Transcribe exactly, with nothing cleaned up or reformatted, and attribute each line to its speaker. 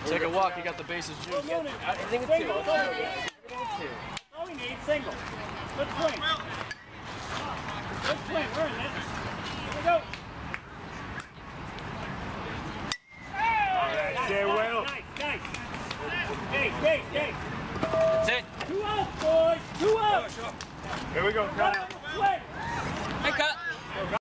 Speaker 1: Take a walk, you got the bases juice.
Speaker 2: I think it's two. All we need, single. Good swing. Good swing, we're in this. Here we go.
Speaker 3: Alright, stay well.
Speaker 2: Nice, nice. Stay, stay, stay.
Speaker 1: That's it.
Speaker 2: Two outs, boys. Two outs.
Speaker 3: Here we go, Kyle.
Speaker 2: Swing.
Speaker 1: Hey, cut.